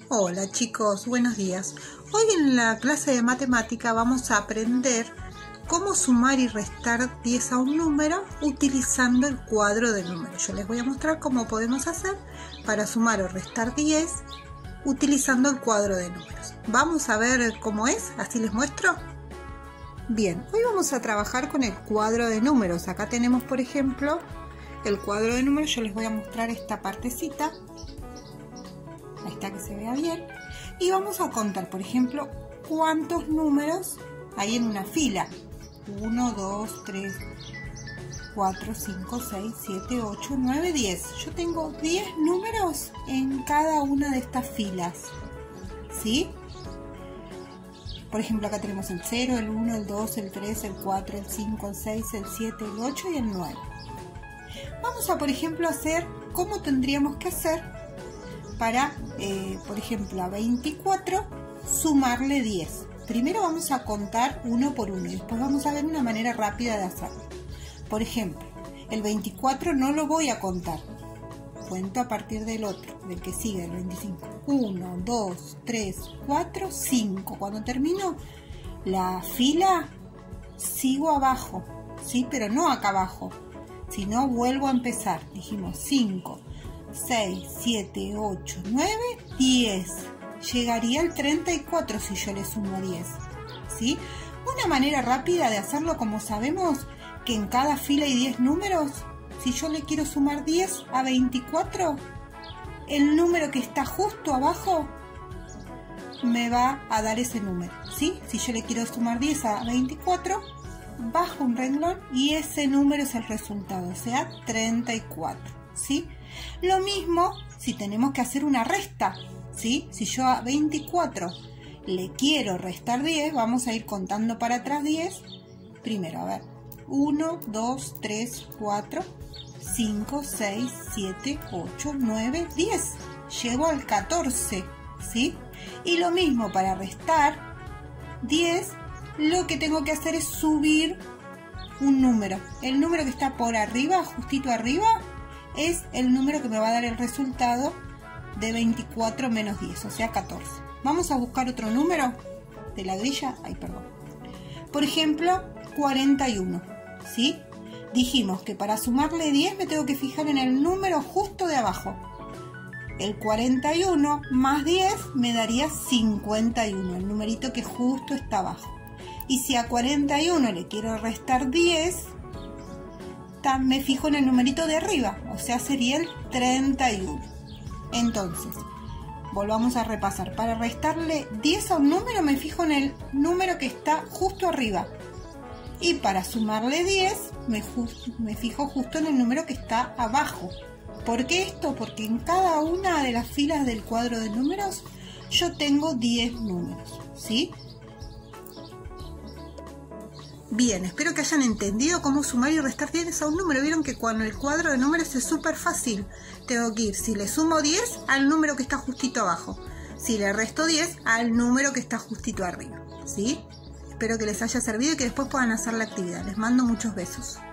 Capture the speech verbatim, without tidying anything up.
Hola chicos, buenos días. Hoy en la clase de matemática vamos a aprender cómo sumar y restar diez a un número utilizando el cuadro de números. Yo les voy a mostrar cómo podemos hacer para sumar o restar diez utilizando el cuadro de números. Vamos a ver cómo es, así les muestro. Bien, hoy vamos a trabajar con el cuadro de números. Acá tenemos, por ejemplo, el cuadro de números. Yo les voy a mostrar esta partecita. Ahí está, que se vea bien. Y vamos a contar, por ejemplo, cuántos números hay en una fila. uno, dos, tres, cuatro, cinco, seis, siete, ocho, nueve, diez. Yo tengo diez números en cada una de estas filas. ¿Sí? Por ejemplo, acá tenemos el cero, el uno, el dos, el tres, el cuatro, el cinco, el seis, el siete, el ocho y el nueve. Vamos a, por ejemplo, hacer cómo tendríamos que hacer para, eh, por ejemplo, a veinticuatro sumarle diez. Primero vamos a contar uno por uno y después vamos a ver una manera rápida de hacerlo. Por ejemplo, el veinticuatro no lo voy a contar. Cuento a partir del otro, del que sigue, el veinticinco. uno, dos, tres, cuatro, cinco. Cuando termino la fila, sigo abajo, ¿sí? Pero no acá abajo, sino vuelvo a empezar. Dijimos cinco, seis, siete, ocho, nueve, diez. Llegaría al treinta y cuatro si yo le sumo diez, ¿sí? Una manera rápida de hacerlo, como sabemos que en cada fila hay diez números, si yo le quiero sumar diez a veinticuatro, el número que está justo abajo me va a dar ese número, ¿sí? Si yo le quiero sumar diez a veinticuatro, bajo un renglón y ese número es el resultado, o sea, treinta y cuatro, ¿sí? Lo mismo si tenemos que hacer una resta, ¿sí? Si yo a veinticuatro le quiero restar diez, vamos a ir contando para atrás diez. Primero, a ver, uno, dos, tres, cuatro, cinco, seis, siete, ocho, nueve, diez. Llego al catorce, ¿sí? Y lo mismo para restar diez, lo que tengo que hacer es subir un número. El número que está por arriba, justito arriba, es el número que me va a dar el resultado de veinticuatro menos diez, o sea, catorce. Vamos a buscar otro número de la grilla. Ay, perdón. Por ejemplo, cuarenta y uno, ¿sí? Dijimos que para sumarle diez me tengo que fijar en el número justo de abajo. El cuarenta y uno más diez me daría cincuenta y uno, el numerito que justo está abajo. Y si a cuarenta y uno le quiero restar diez, me fijo en el numerito de arriba, o sea, sería el treinta y uno. Entonces, volvamos a repasar. Para restarle diez a un número me fijo en el número que está justo arriba. Y para sumarle diez me, me fijo justo en el número que está abajo. ¿Por qué esto? Porque en cada una de las filas del cuadro de números yo tengo diez números, ¿sí? Bien, espero que hayan entendido cómo sumar y restar diez a un número. Vieron que cuando el cuadro de números es súper fácil. Tengo que ir, si le sumo diez, al número que está justito abajo. Si le resto diez, al número que está justito arriba, ¿sí? Espero que les haya servido y que después puedan hacer la actividad. Les mando muchos besos.